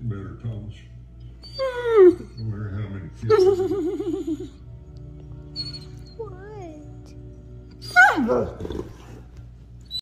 getting better, Thomas. No matter how many kisses. What?